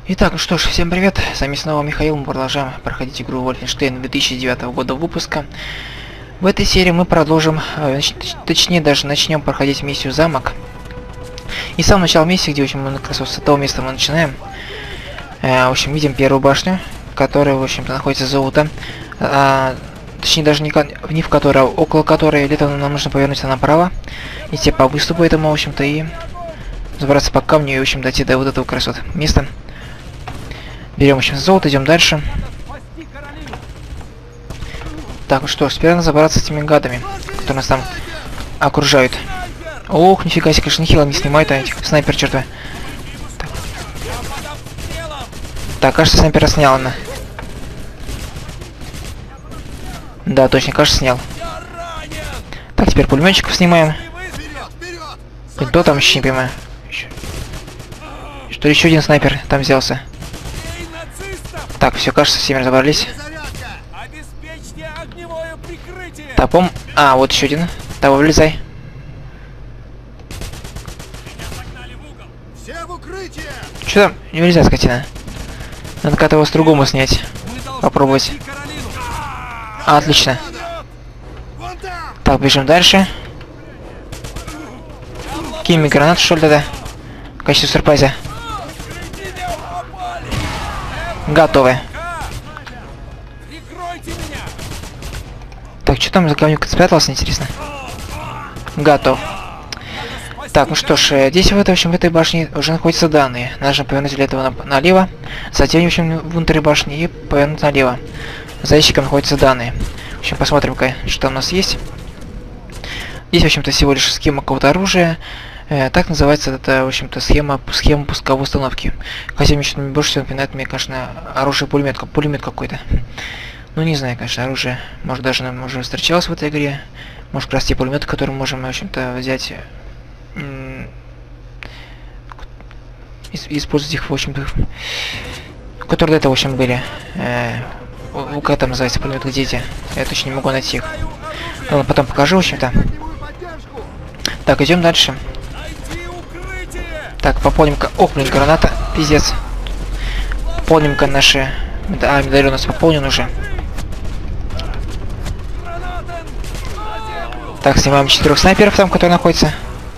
Итак, ну что ж, всем привет, с вами снова Михаил, мы продолжаем проходить игру Wolfenstein 2009 года выпуска. В этой серии мы продолжим, точнее даже начнем проходить миссию «Замок». И с самого начала миссии, где, в общем, мы как раз с этого места мы начинаем. В общем, видим первую башню, которая, в общем-то, находится золото. Точнее, даже не в которой, а около которой где-то нам нужно повернуться направо. Идти по выступу этому, в общем-то, и забраться по камню и, в общем, дойти до вот этого как раз вот места. Берем, в общем, золото, идем дальше. Так, ну что ж, теперь надо забраться с этими гадами, которые нас там окружают. Ох, нифига себе, конечно, нехило не снимает, а этих снайпер, черт. Так, кажется, снайпера снял она. Да, точно, кажется, снял. Так, теперь пулеметчиков снимаем. Кто там еще, не понимаю. Что еще один снайпер там взялся? Так, все, кажется, все разобрались. Топом. А, вот еще один. Того, вылезай. Че там? Не вылезай, скотина. Надо как-то его с другому снять. Попробовать. Отлично. Так, бежим дальше. Кинь мне гранату, что ли, тогда? В качестве сюрприза. Готовы. Так, что там за говнюк спрятался, интересно? Готов. Так, ну что ж, здесь в этой башне уже находятся данные. Нужно повернуть для этого налево. Затем, в общем, внутрь башни и повернуть налево. За ящиком находятся данные. В общем, посмотрим-ка, что у нас есть. Здесь, в общем-то, всего лишь схема какого-то оружия. Так называется это, в общем-то, схема пусковой установки. Хотя мне больше всего напоминает мне, конечно, оружие-пулемет какой-то. Ну, не знаю, конечно, оружие. Может, даже нам уже встречалось в этой игре. Может, как раз те пулеметы, которые мы можем, в общем-то, взять. Использовать их, в общем-то. Которые до этого, в общем, были. Как там называется пулемет, где эти? Я точно не могу найти их. Ладно, потом покажу, в общем-то. Так, идем дальше. Так, пополним-ка... Ох, блин, граната. Пиздец. Пополним-ка наши... А, медальон у нас пополнен уже. Так, снимаем 4 снайперов там, которые находятся.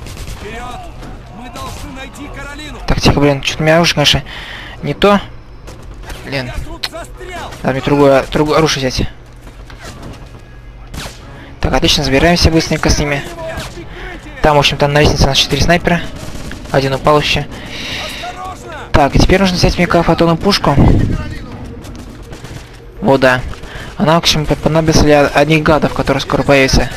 Так, тихо, блин, что-то у меня оружие, конечно, не то. Блин. Надо мне другое оружие взять. Так, отлично, забираемся быстренько с ними. Там, в общем-то, на лестнице у нас 4 снайпера. Один упал еще. Так, и теперь нужно взять мне фотонную пушку. О, да. Она, в общем, понадобится для одних гадов, которые скоро появятся.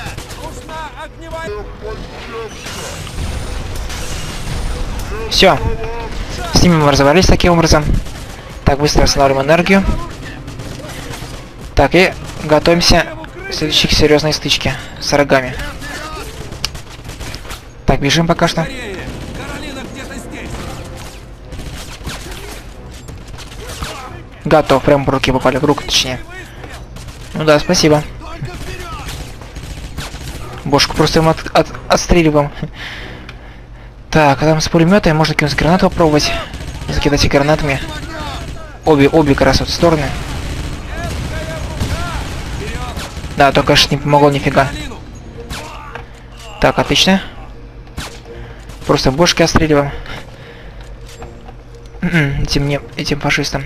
Все. С ними мы разобрались таким образом. Так, быстро восстанавливаем энергию. Так, и готовимся к следующей серьезной стычке с врагами. Так, бежим пока что. Готов, прям по руке попали, в руку точнее. Ну да, спасибо. Бошку просто ему отстреливаем. Так, а там с пулемета можно кинуть гранату попробовать. Закидать их гранатами. Обе как раз вот в стороны. Да, только конечно не помогло нифига. Так, отлично. Просто бошки отстреливаем. Этим фашистам.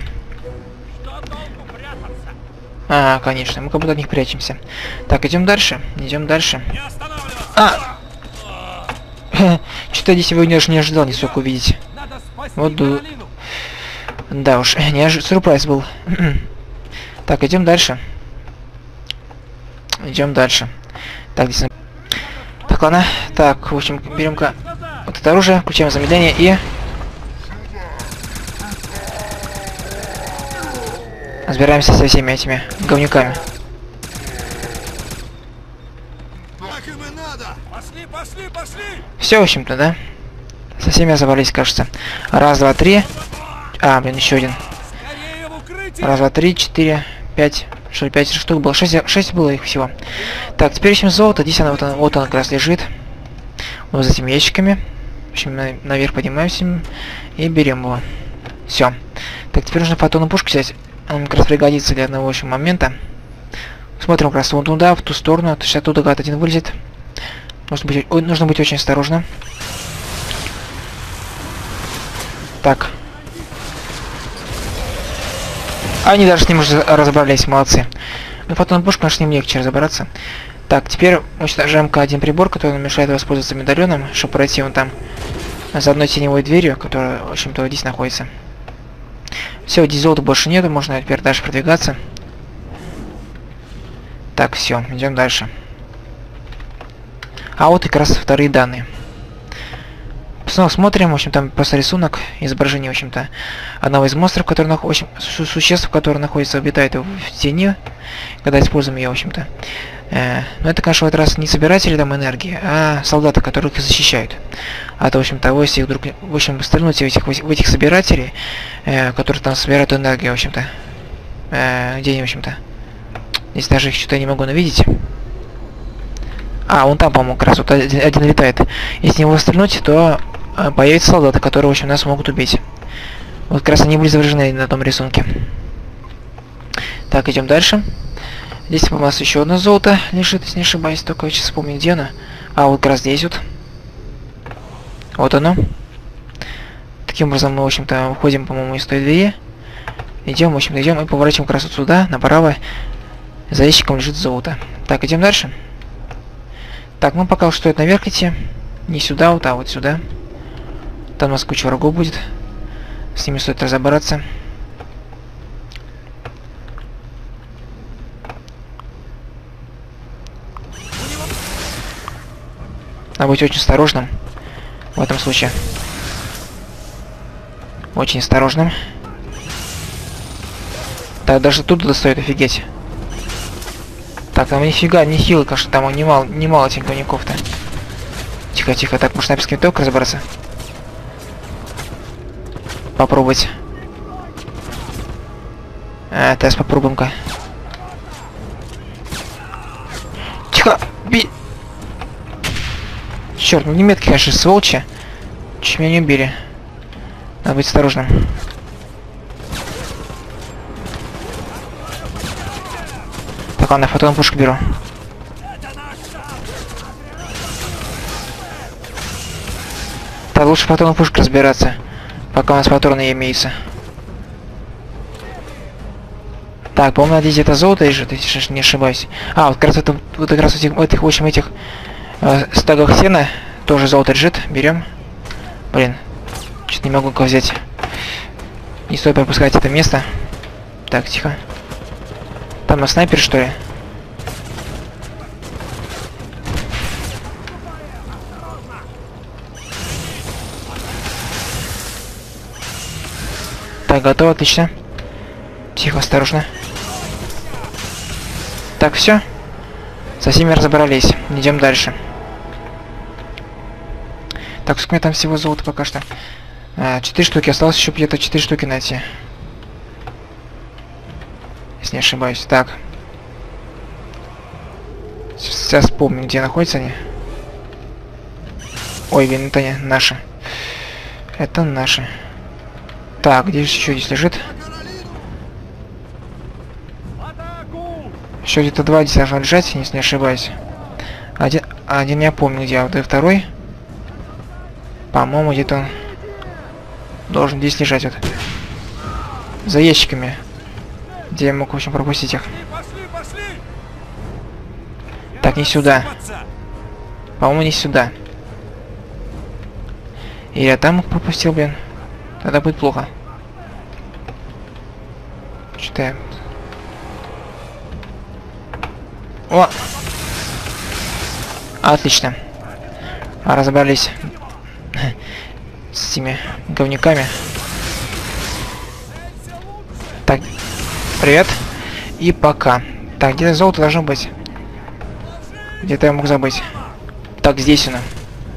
А, конечно, мы как будто от них прячемся. Так, идем дальше. Идем дальше. А! Что-то я сегодня даже не ожидал нисколько увидеть. Вот да уж, сюрприз был. Так, идем дальше. Идем дальше. Так, здесь... Так, ладно. Так, в общем, берем-ка вот это оружие, включаем замедление и... Разбираемся со всеми этими говнюками. Все, в общем-то, да? Со всеми разобрались, кажется. Раз, два, три. А, блин, еще один. Раз, два, три, 4, 5. Что ли, 5 штук было? 6 было их всего. Так, теперь ищем золото. Здесь оно, вот оно как раз лежит. Вот за этими ящиками. В общем, наверх поднимаемся и берем его. Все. Так, теперь нужно фотонную пушку взять. Он как раз пригодится для одного очень момента. Смотрим как раз вон туда, в ту сторону. Сейчас оттуда гад один вылезет. Нужно быть очень осторожным. Так. Они даже с ним уже разобрались, молодцы. Ну, фотонную пушку, конечно, с ним легче разобраться. Так, теперь уничтожаем один прибор, который нам мешает воспользоваться медальоном, чтобы пройти вон там за одной теневой дверью, которая, в общем-то, здесь находится. Все, здесь золота больше нету, можно теперь дальше продвигаться. Так, все, идем дальше. А вот и как раз вторые данные. Снова смотрим, в общем, там просто рисунок, изображение, в общем-то, одного из монстров, который находится, существ, которые находятся, обитают в тени, когда используем ее, в общем-то. Но это, конечно, в этот раз не собиратели там энергии, а солдаты, которые их защищают. А то, в общем-то, если вдруг, в общем, стрельнуть в этих собирателей, которые там собирают энергию, в общем-то, где они, в общем-то, здесь даже их что-то не могу навидеть. А, вон там, по-моему, как раз вот один летает. Если него стрельнуть, то появятся солдаты, которые, в общем, нас могут убить. Вот как раз они были изображены на том рисунке. Так, идем дальше. Здесь у нас еще одно золото лежит, если не ошибаюсь, только я сейчас вспомню, где оно. А, вот как раз здесь вот. Вот оно. Таким образом мы, в общем-то, уходим, по-моему, из той двери. Идем, в общем-то, идем и поворачиваем как раз вот сюда, направо. За ящиком лежит золото. Так, идем дальше. Так, ну пока что стоит наверх идти. Не сюда, вот, а вот сюда. Там у нас куча врагов будет. С ними стоит разобраться. Надо быть очень осторожным в этом случае. Очень осторожным. Так, даже тут достает, офигеть. Так, там нифига, не хило, конечно, там немало этих говняков-то. Тихо, тихо, так, может снайперский винтовок разобраться? Попробовать. Тест попробуем-ка. Тихо, би... Черт, ну немецкие, конечно, сволочи. Чуть меня не убили. Надо быть осторожным. Так, ладно, фотонную пушку беру. Так, лучше фотонную пушку разбираться, пока у нас патроны имеются. Так, по-моему, надеюсь, это золото лежит, если не ошибаюсь. А, вот как раз вот как раз в этих стагах сена тоже золото лежит. Берем. Блин, что-то не могу кого взять. Не стоит пропускать это место. Так, тихо. Там на снайпер, что ли? Так, готово, отлично. Тихо, осторожно. Так, все. Со всеми разобрались. Идем дальше. Так, сколько у меня там всего золота пока что? 4 штуки. Осталось еще где-то 4 штуки найти. Если не ошибаюсь. Так. Сейчас помню, где находятся они. Ой, блин, это не наши. Это наши. Так, где же еще здесь лежит? Еще где-то 2 здесь должно лежать, если не ошибаюсь. Один я помню, где, а вот и второй. По-моему, где-то он должен здесь лежать вот. За ящиками. Где я мог, в общем, пропустить их. Так, не сюда. По-моему, не сюда. И я там пропустил, блин. Тогда будет плохо. Читаем. О! Отлично. Разобрались с этими говняками. Так, привет. И пока. Так, где-то золото должно быть. Где-то я мог забыть. Так, здесь оно.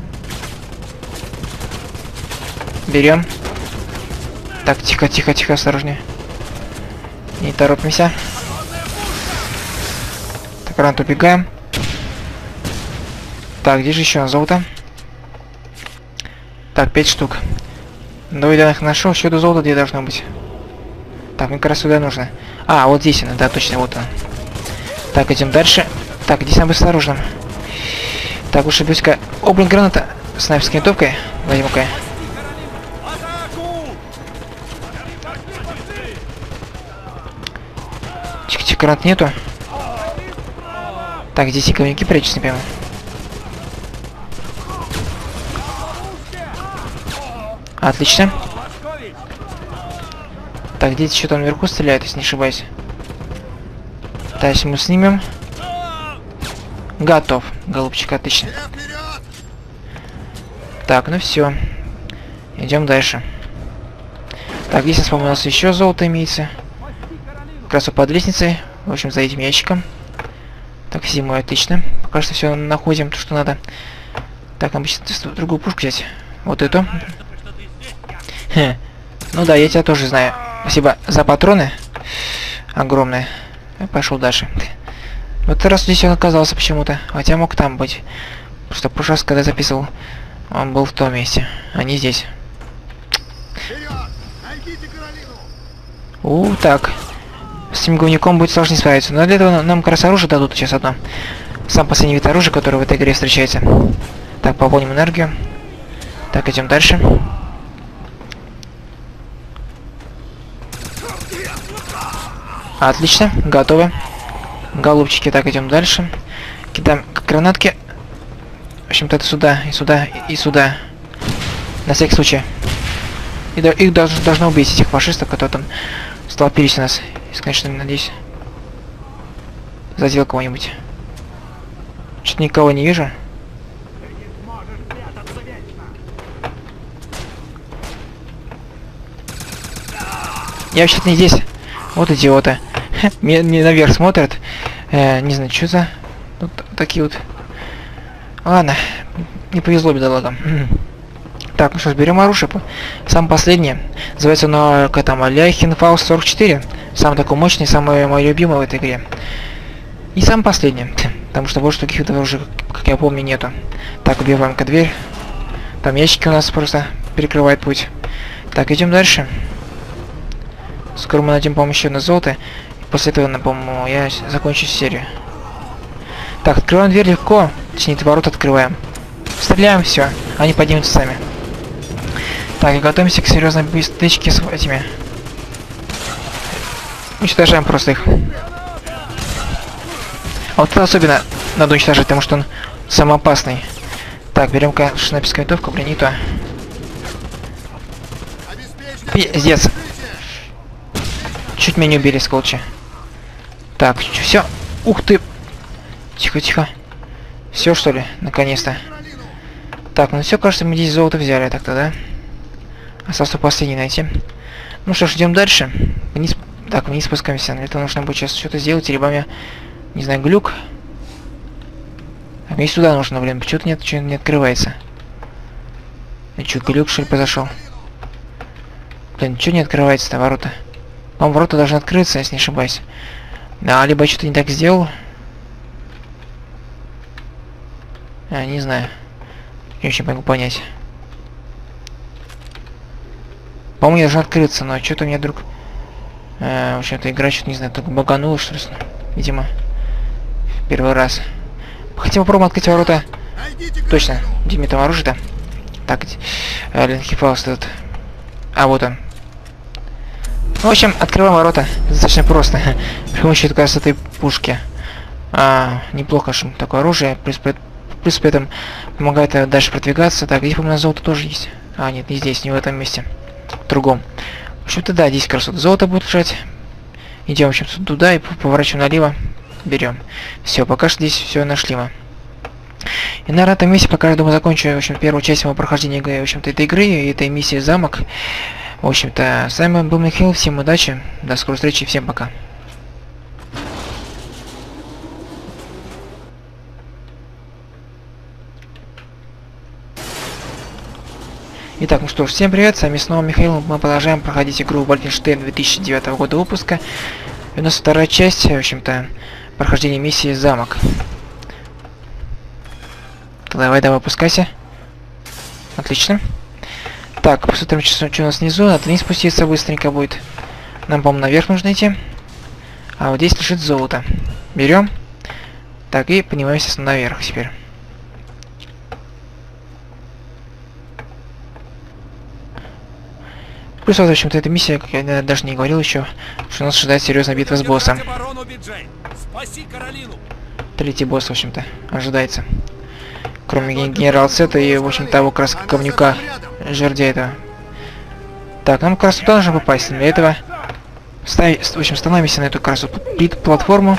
Берем. Так, тихо, тихо, тихо, осторожнее. Не торопимся. Так, рано убегаем. Так, где же еще золото? Так, 5 штук. Давай, я их нашел, еще до золота где должно быть. Так, мне как раз сюда нужно. А, вот здесь она, да, точно, вот он. Так, идем дальше. Так, здесь надо быть осторожным. Так, лучше бить-ка. О, блин, граната. Снайперской винтовкой. Возьму-ка. Тихо-тихо, гранат нету. Так, здесь и говнюки прячутся, прямо. Отлично. Так, здесь еще там наверху стреляют, если не ошибаюсь. Дальше мы снимем. Готов, голубчик, отлично. Так, ну все. Идем дальше. Так, здесь вспомнился еще золото имеется. Как раз под лестницей. В общем, за этим ящиком. Так, зимой отлично. Пока что все находим, то, что надо. Так, нам бы другую пушку взять. Вот эту. Ну да, я тебя тоже знаю. Спасибо за патроны. Огромные. Я пошел дальше. Вот раз здесь он оказался почему-то. Хотя мог там быть. Просто в прошлый раз, когда записывал, он был в том месте, а не здесь. Так. С этим говнюком будет сложнее справиться. Но для этого нам как раз оружие дадут сейчас одно. Сам последний вид оружия, который в этой игре встречается. Так, пополним энергию. Так, идем дальше. Отлично, готовы. Голубчики, так, идем дальше. Кидаем гранатки. В общем-то, это сюда, и сюда, и сюда. На всякий случай. Их должно убить, этих фашистов, которые там столпились у нас. Если, конечно, надеюсь, задел кого-нибудь. Что-то никого не вижу. Я вообще-то не здесь. Вот идиоты. Мне наверх смотрят. Не знаю, что за... Вот такие вот... Ладно. Не повезло бедолагам. Так, ну что ж, берем оружие. Самое последнее. Называется оно, как там, Ляйхенфауст 44. Самый такой мощный, самый мой любимый в этой игре. И самый последний. Потому что больше таких оружий, как я помню, нету. Так, убиваем-ка дверь. Там ящики у нас просто перекрывают путь. Так, идем дальше. Скоро мы найдем, по-моему, еще одно золото. И после этого, по-моему, я закончу серию. Так, открываем дверь легко. Точнее, ворота открываем. Стреляем, все. Они поднимутся сами. Так, и готовимся к серьезной стычке с этими. Уничтожаем просто их. А вот это особенно надо уничтожать, потому что он самый опасный. Так, берем-ка снайперскую винтовку, блин, не то. Пиздец. Чуть меня не убили, сколчи. Так, все. Ух ты. Тихо, тихо. Все, что ли? Наконец-то. Так, ну все, кажется, мы здесь золото взяли так-то, да? Остался последний найти. Ну что ж, идем дальше. Вниз. Так, вниз спускаемся. Для этого нужно будет сейчас что-то сделать, либо мне, не знаю, глюк. А мне сюда нужно, блин. Почему-то нет, что не открывается. И что, глюк, что ли, произошел? Блин, что не открывается-то, ворота? По-моему, ворота должны открыться, если не ошибаюсь. Да, либо что-то не так сделал. Не знаю. Не очень могу понять. По-моему, должен открыться, но что-то мне вдруг... в общем-то, игра что-то, не знаю, только баганула, что ли. Видимо. Первый раз. Хотим попробуем открыть ворота. Точно. Где мне там оружие-то? Так, Ляйхенфауст этот. А, вот он. Ну, в общем, открываем ворота. Достаточно просто. При помощи, как раз, этой пушки. Неплохо, что такое оружие. Плюс при этом помогает дальше продвигаться. Так, здесь, по-моему, золото тоже есть. А, нет, не здесь, не в этом месте. В другом. В общем-то, да, здесь как раз вот золото будет лежать. Идем, в общем-то, туда и поворачиваем налево. Берем. Все, пока что здесь все нашли мы. И на этом месте пока, я думаю, закончу, в общем, первую часть моего прохождения, в общем-то, этой игры, и этой миссии «Замок». В общем-то, с вами был Михаил, всем удачи, до скорой встречи, всем пока. Итак, ну что ж, всем привет, с вами снова Михаил, мы продолжаем проходить игру Wolfenstein 2009 года выпуска. И у нас вторая часть, в общем-то, прохождения миссии «Замок». Давай, опускайся. Отлично. Так, посмотрим, что у нас внизу. Надо вниз спуститься быстренько будет. Нам, по-моему, наверх нужно идти. А вот здесь лежит золото. Берем. Так, и поднимаемся наверх теперь. Плюс, вот, в общем-то, эта миссия, как я даже не говорил еще, что нас ожидает серьезная битва с боссом. Третий босс, в общем-то, ожидается. Кроме генерала Сета и, в общем-то, того как раз говнюка, жердя этого. Так, нам как раз туда нужно попасть. Для этого в общем, становимся на эту как раз платформу.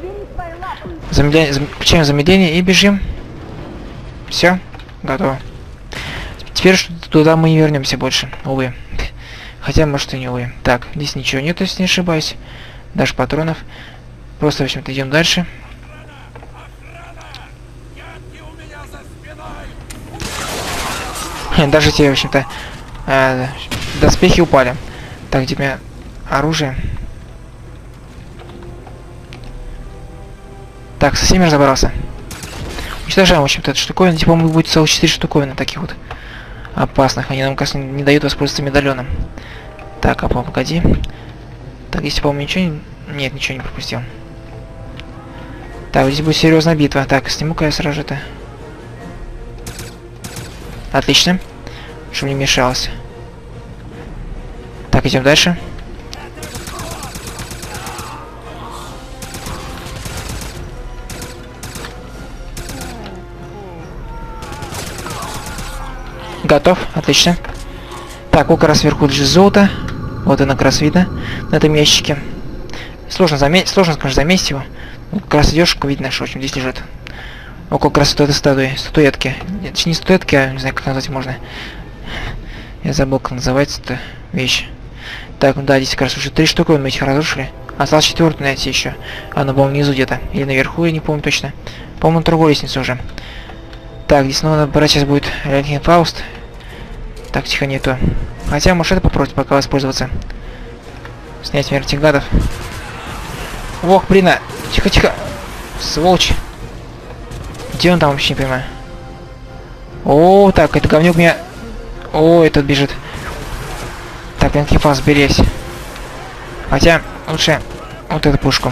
Включаем замедление и бежим. Все, готово. Теперь туда мы не вернемся больше, увы. Хотя, может, и не увы. Так, здесь ничего нет, если не ошибаюсь. Даже патронов. Просто, в общем-то, идем дальше. Даже те, в общем-то, доспехи упали. Так, где у меня оружие? Так, со всеми разобрался. Уничтожаем, в общем-то, эту штуковину. Типа, будет целых 4 штуковины таких вот опасных. Они нам, кажется, не дают воспользоваться медальоном. Так, а погоди. Так, здесь, по-моему, ничего не... Нет, ничего не пропустил. Так, здесь будет серьезная битва. Так, сниму-ка я сразу это. Отлично. Чтобы не мешалось. Так, идем дальше. Готов, отлично. Так, вот как раз сверху лежит золото. Вот оно как раз видно на этом ящике. Сложно, конечно, заметить его. Вот как раз идешь, видно, что в общем здесь лежит. Около как раз этой статуэтки. Нет, не статуэтки, а не знаю, как назвать можно. Я забыл, как называется эта вещь. Так, да, здесь как раз уже 3 штуки мы этих разрушили. Осталось 4-ю найти еще. Она, по-моему, внизу где-то. Или наверху, я не помню точно. По-моему, на другой лестнице уже. Так, здесь надо брать сейчас будет Леонид Фауст. Так, тихо, не то. Хотя, может, это попробовать пока воспользоваться. Снять вертигадов. Ох, блин, тихо-тихо. Сволочь. Где он там вообще, не понимаю. О, так, это говнюк меня... О, этот бежит. Так, Леонид Фауст, берись. Хотя, лучше вот эту пушку.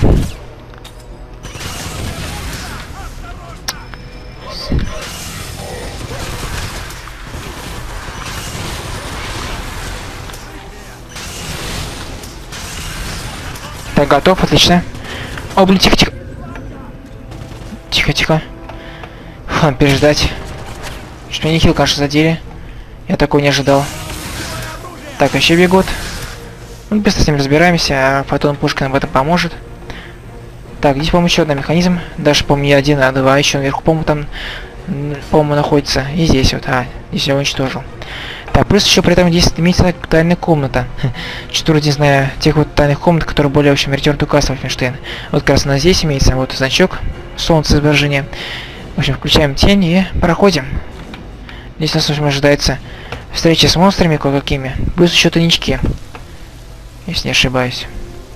Так, готов, отлично. О, блин, тихо-тихо. Тихо-тихо. Переждать. Что меня хил, конечно, задели. Я такого не ожидал. Так, еще бегут. Мы быстро с ним разбираемся, а потом пушка нам в этом поможет. Так, здесь, по-моему, еще один механизм. Даже, по-моему, не один, а два. Еще наверху, по-моему, там, по-моему, находится. И здесь вот. А, здесь я его уничтожил. Так, плюс еще при этом здесь имеется тайная комната. Что-то, не знаю, тех вот тайных комнат, которые более, в общем, Return to Castle Wolfenstein. Вот как раз у нас здесь имеется вот значок, солнце изображение. В общем, включаем тень и проходим. Здесь нас, в общем, ожидается встреча с монстрами кое-какими. Плюс еще тайнички. Если не ошибаюсь.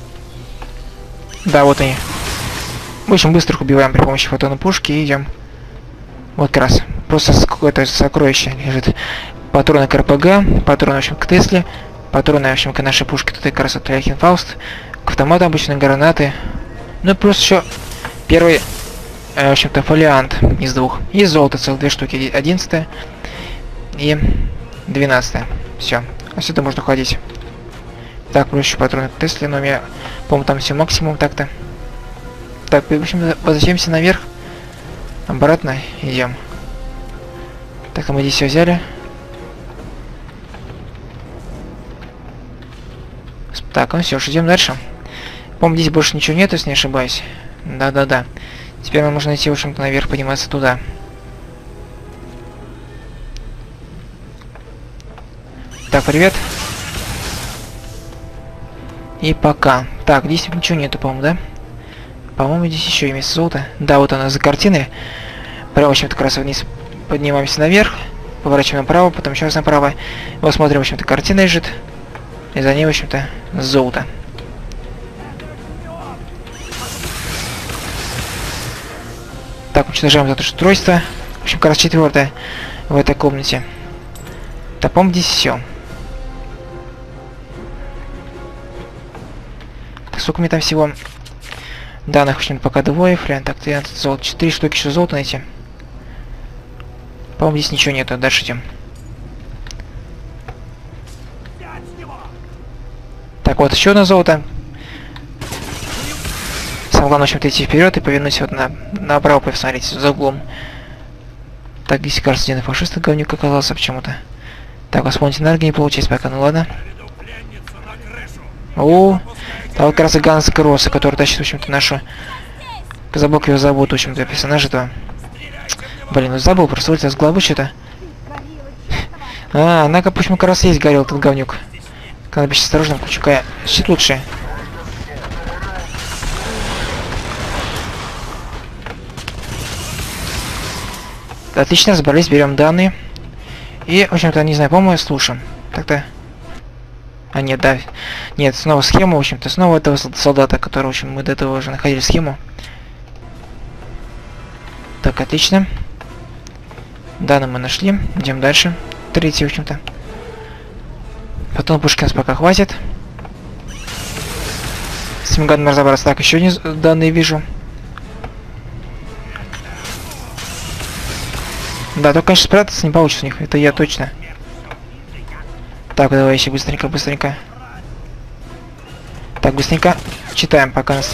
Да, вот они. В общем, быстро их убиваем при помощи фотонной пушки и идем. Вот как раз. Просто какое-то сокровище лежит. Патроны к РПГ, патроны, в общем, к Тесле, патроны, в общем, к нашей пушке, тут как раз от Леонид Фауст, к автомату обычные гранаты. Ну и плюс еще первый, в общем-то, фолиант из двух. И золото целых 2 штуки, 11 и 12. Все, отсюда можно ходить. Так, плюс еще патроны к Тесле, но у меня, по-моему, там все максимум так-то. Так, в общем, возвращаемся наверх. Обратно идем. Так, мы здесь все взяли. Так, ну все, идем дальше. По-моему, здесь больше ничего нет, если не ошибаюсь. Да-да-да. Теперь нам нужно идти, в общем-то, наверх, подниматься туда. Так, привет. И пока. Так, здесь ничего нету, по-моему, да? По-моему, здесь еще имеется золото. Да, вот она за картиной. Прямо, в общем-то, как раз вниз поднимаемся наверх. Поворачиваем направо, потом еще раз направо. Вот смотрим, в общем-то, картина лежит. И за ней, в общем-то, золото. Так, уничтожаем это устройство. В общем, как раз 4-е в этой комнате. Да, по-моему, здесь все. Сколько мне там всего данных, в общем, пока двое, флянь. Так, ты золото. 4 штуки еще золота найти. По-моему, здесь ничего нету. Дальше идем. Так, вот еще одно золото. Самое главное, в общем-то, идти вперед и повернуть вот направо, посмотрите, за углом. Так, здесь, кажется, один фашист говнюк оказался почему-то. Так, восполнить энергии не получилось пока, ну ладно. О, а вот как раз и Ганс Кросса, который тащит, в общем-то, нашу... Забыл его зовут, в общем-то, персонажа этого. Блин, ну забыл, просто вылетел с головы что-то. А, однако, почему как раз есть горел этот говнюк. Надо быть осторожным, Кучука. Щит лучше. Отлично, разобрались, берем данные. И, в общем-то, не знаю, по-моему, слушаем. Так-то... А, нет, да. Нет, снова схему, в общем-то, снова этого солдата, который, в общем, мы до этого уже находили схему. Так, отлично. Данные мы нашли. Идем дальше. Третий, в общем-то. Потом пушки нас пока хватит. С этим гадом разобраться. Так, еще не данные вижу. Да, только, конечно, спрятаться не получится у них. Это я точно. Так, давай еще быстренько. Так, быстренько читаем пока нас.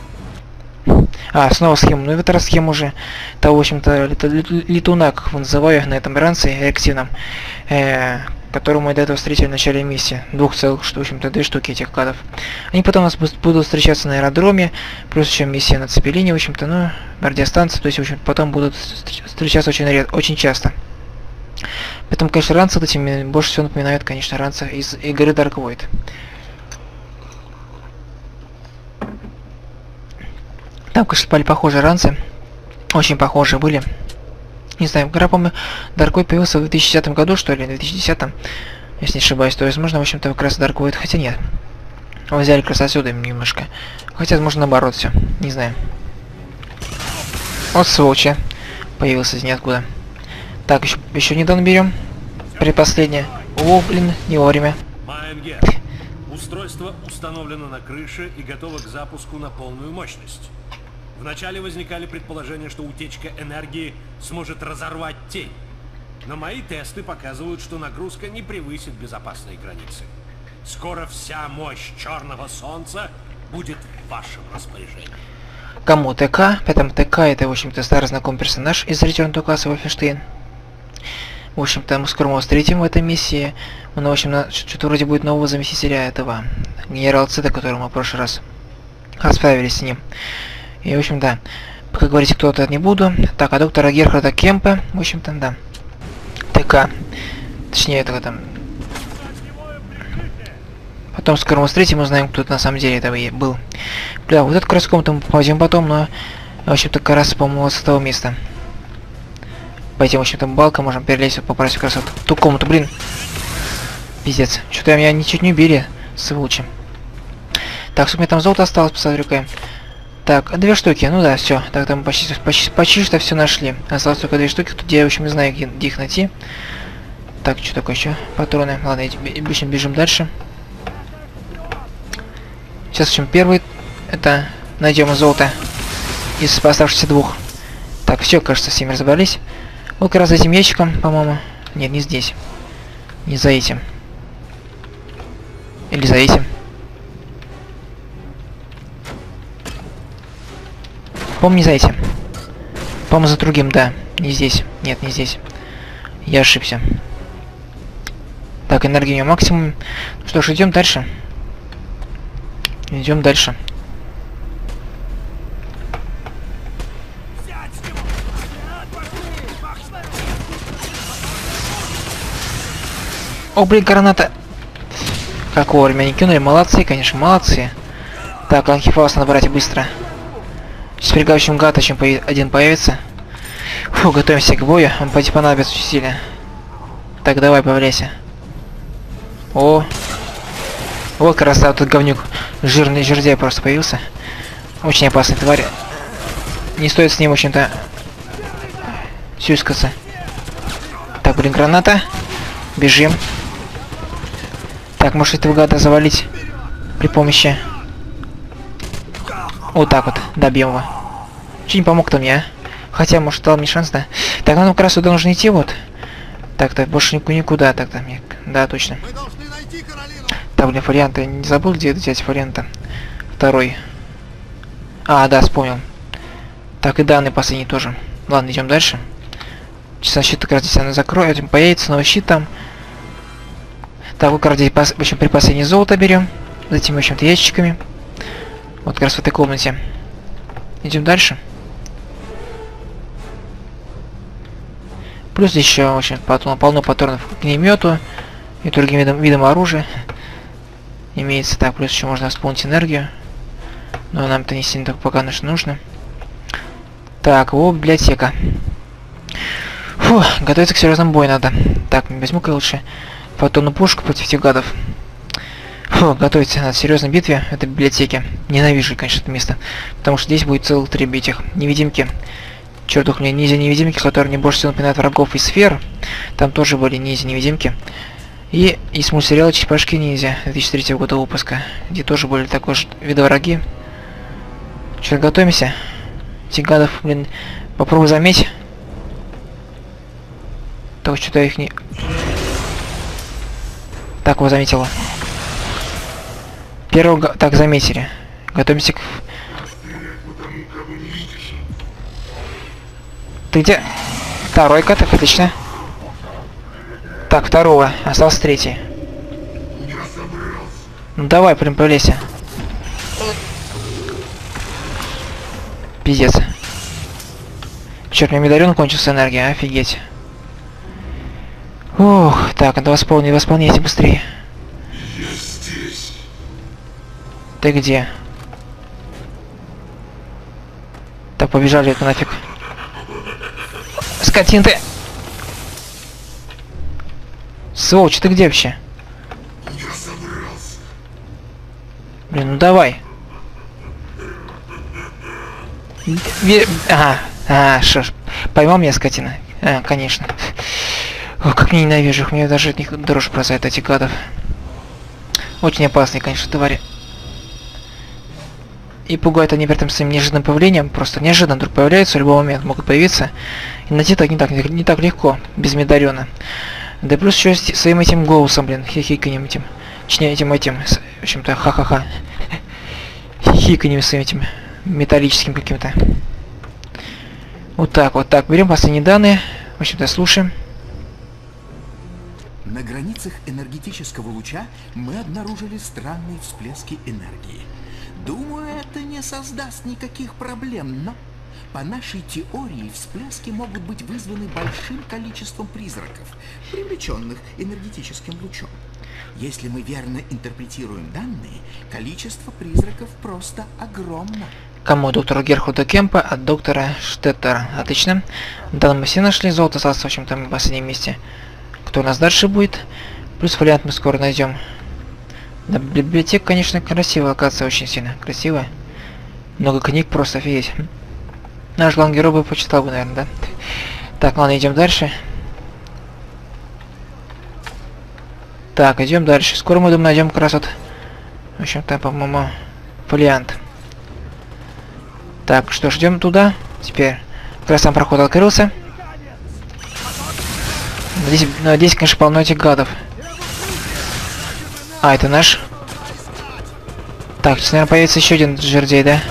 А, снова схему. Ну, в этот раз схему уже того, в общем-то, летуна, как его называю, на этом ранце реактивном, которую мы до этого встретили в начале миссии. В общем-то, 2 штуки этих кадов. Они потом у нас будут встречаться на аэродроме, плюс еще миссия на Цепелине, в общем-то, ну, радиостанции, то есть, в общем, потом будут встречаться очень часто. Поэтому, конечно, ранцы вот этими больше всего напоминают, конечно, ранцы из игры Dark Void. Там, конечно, были похожие ранцы. Очень похожие были. Не знаю, игра, по-моему, Dark Void появился в 2010 году, что ли, 2010, если не ошибаюсь. То есть, можно, в общем-то, как раз Dark Void, хотя нет. Взяли как раз отсюда немножко. Хотя, возможно, наоборот все. Не знаю. Вот сволочи. Появился из ниоткуда. Так, еще недавно берем. Предпоследнее. О, блин, не вовремя. Майенгер. Устройство установлено на крыше и готово к запуску на полную мощность. Вначале возникали предположения, что утечка энергии сможет разорвать тень. Но мои тесты показывают, что нагрузка не превысит безопасной границы. Скоро вся мощь Черного Солнца будет в вашем распоряжении. Кому ТК? Поэтому ТК это, в общем-то, старый знакомый персонаж из Return to Castle Wolfenstein. В общем-то, мы скоро его встретим в этой миссии. Он, в общем, что-то вроде будет нового заместителя этого генерала Цита, которого мы в прошлый раз расправились с ним. И, в общем, да. Пока говорить кто-то не буду. Так, а доктора Герхарда Кемпа, в общем-то, да. ТК. Точнее, этого там. Потом скоро мы встретим, узнаем, кто это на самом деле этого был. Бля, вот этот как раз комнату мы попадем потом, но, в общем-то, как раз, по-моему, с этого места. Пойдем, в общем-то, балка, можем перелезть, попасть как раз вот в ту комнату, блин. Пиздец. Что-то меня ничуть не убили, сволочи. Так, сколько у меня там золото осталось, посмотрю-ка. Так, 2 штуки, ну да, все. Так, там почти что все нашли. Осталось только 2 штуки, тут я, в общем, не знаю, где их найти. Так, что такое еще? Патроны. Ладно, бежим дальше. Сейчас, в общем, первый, это найдем золото из оставшихся 2. Так, все, кажется, с ними разобрались. Вот как раз за этим ящиком, по-моему. Нет, не здесь. Не за этим. Или за этим. По-моему, не за этим. По-моему, за другим, да. Не здесь. Нет, не здесь. Я ошибся. Так, энергия у него максимум. Ну что ж, идем дальше. Идем дальше. О, блин, граната. Как вовремя не кинули. Молодцы, конечно, молодцы. Так, анхифалос надо брать быстро. С пригающим гаточем один появится. Фу, готовимся к бою. Он понадобится очень сильно. Так, давай, появляйся. О. Вот красава, тут говнюк. Жирный жердяй просто появился. Очень опасный тварь. Не стоит с ним, в общем-то, сюскаться. Так, блин, граната. Бежим. Так, может этого гада завалить при помощи... Вот так вот, добьем его. Чуть не помог-то мне, а? Хотя, может, дал мне шанс, да? Так, ну как раз сюда нужно идти, вот. Так-то, больше никуда, так-то мне... Да, точно. Так, блин, фолианты. Не забыл, где взять фолианта? Второй. А, да, вспомнил. Так, и данный последний тоже. Ладно, идем дальше. Часа щит как раз здесь она закроет, появится новый щит там. Так, вот как раз здесь, в общем, при последнее золото берем. Затем, в общем-то, ящичками. Вот как раз в этой комнате. Идем дальше. Плюс еще, в общем, полно патронов к огнемету и другим видам оружия. Имеется. Так, плюс еще можно восполнить энергию. Но нам-то не сильно так пока нужно. Так, о, библиотека. Фу, готовиться к серьезному бою надо. Так, возьму-ка лучше фотонную пушку против этих гадов. Фу, готовиться надо к серьезной битве в этой библиотеке. Ненавижу, конечно, это место. Потому что здесь будет целых 3 этих невидимки. Чертух мне ниндзя-невидимки, которые мне больше всего напоминают врагов из сфер. Там тоже были ниндзя-невидимки. И из мультсериала «Черепашки ниндзя» 2003 года выпуска, где тоже были такой же виды враги. Что, готовимся? Этих гадов, блин, попробуй заметь. Так, что-то их не... Так, его заметила. Первого... Так, заметили. Готовимся к... Ты где? Второй каток, отлично. Так, второго. Остался третий. Ну давай, прям повлейся. Пиздец. Черт, у меня медальон кончился энергия, офигеть. Ух, так, надо восполняйте быстрее. Я здесь. Ты где? Так, побежали это нафиг. Скотин ты! Сволочь, ты где вообще? Я собрался. Блин, ну давай. Ага, шо ж. Поймал меня, скотина? А, конечно. Ох, как мне ненавижу их, мне даже от них дрожь бросает, этих гадов. Очень опасные, конечно, твари. И пугают они при этом своим неожиданным появлением. Просто неожиданно вдруг появляются, в любой момент могут появиться. И найти так не так легко, без медальона. Да плюс еще своим этим голосом, блин, хихиканьем этим. Точнее, этим, в общем-то, ха-ха-ха. Хихиканьем своим этим металлическим каким-то. Вот так. Берем последние данные. В общем-то, слушаем. На границах энергетического луча мы обнаружили странные всплески энергии. Думаю, это не создаст никаких проблем, но по нашей теории всплески могут быть вызваны большим количеством призраков, привлеченных энергетическим лучом. Если мы верно интерпретируем данные, количество призраков просто огромно. Кому? Доктору Герхарду Кемпа от доктора Штеттера. Отлично. Данные мы все нашли. Золото осталось, в общем-то, в последнем месте. Кто у нас дальше будет? Плюс фолиант мы скоро найдем. Да, библиотека, конечно, красивая, оказывается, очень сильно красивая. Много книг, просто офигеть. Наш главный герой бы почитал бы, наверное, да? Так, ладно, идем дальше. Так, идем дальше. Скоро мы, думаю, найдем как раз вот, в общем-то, по-моему, фолиант. Так, что, ждем туда? Теперь как раз сам проход открылся. Здесь, конечно, полно этих гадов. А, это наш. Так, сейчас, наверное, появится еще один жердей, да?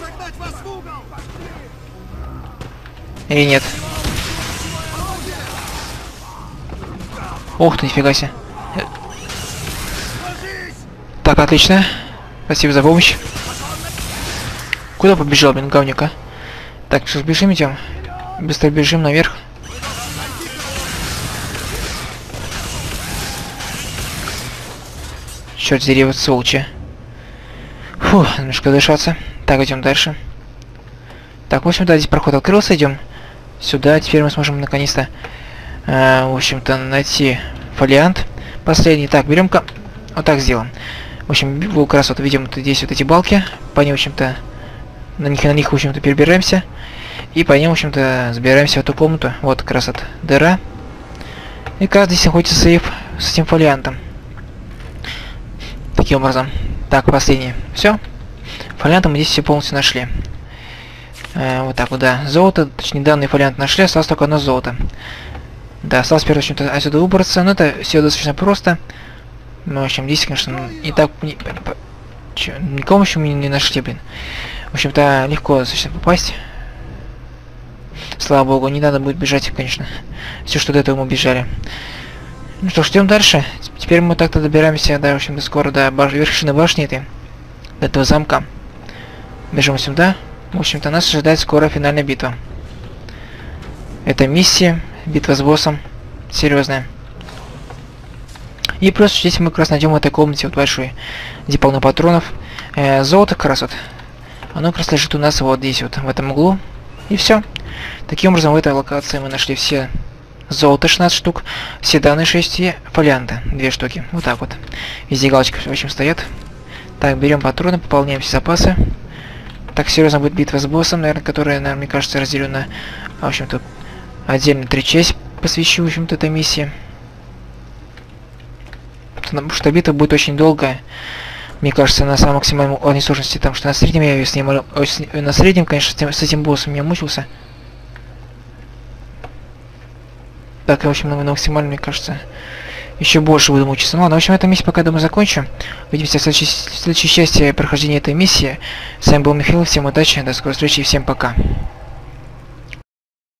Или нет? Ух ты, нифига себе. Так, отлично. Спасибо за помощь. Куда побежал, блин, говнюк, а? Так, сейчас бежим, идем. Быстро бежим наверх. Черт, дерево, сволочи. Фу, немножко дышаться. Так, идем дальше. Так, в общем-то, здесь проход открылся, идем сюда. Теперь мы сможем наконец-то, в общем-то, найти фолиант последний. Так, берем-ка, вот так сделаем. В общем, как раз вот видим вот здесь вот эти балки. По ним, в общем-то, на них, в общем-то, перебираемся. И по ним, в общем-то, забираемся в эту комнату. Вот как раз вот дыра. И как раз здесь находится сейф. с этим фолиантом. Таким образом. Так, последний. Все. Фолиантом мы здесь все полностью нашли. Вот так вот, да. Золото, точнее, данный фолиант нашли, осталось только одно золото. Да, осталось, в общем-то, отсюда выбраться, но это все достаточно просто. Ну, в общем, здесь, конечно, и так... Никому еще мы не нашли, блин. В общем-то, легко достаточно попасть. Слава богу, не надо будет бежать, конечно. Все, что до этого мы бежали. Ну что, ждем дальше. Теперь мы так-то добираемся, да, в общем-то, скоро до вершины башни этой. До этого замка. Бежим сюда. В общем-то, нас ожидает скоро финальная битва. Это миссия, битва с боссом. Серьезная. И просто здесь мы как раз найдем в этой комнате вот большой, где полно патронов. Золото как раз вот. Оно как раз лежит у нас вот здесь вот, в этом углу. И все. Таким образом, в этой локации мы нашли все золото 16 штук, все данные 6 и фолианты 2 штуки. Вот так вот. Везде галочки, в общем, стоят. Так, берем патроны, пополняем все запасы. Так, серьезно будет битва с боссом, наверное, которая, наверное, мне кажется, разделена, в общем-то, отдельно 3 части посвящу, в общем-то, этой миссии. Потому что битва будет очень долгая. Мне кажется, на самом максимальном уровне сложности, потому что на среднем я с ним, на среднем, конечно, с этим боссом я мучился. Так, в общем, на максимальном, мне кажется, еще больше буду мучиться. Ну ладно, в общем, эту миссию пока, думаю, закончу. Увидимся в следующей части прохождения этой миссии. С вами был Михаил, всем удачи, до скорой встречи и всем пока.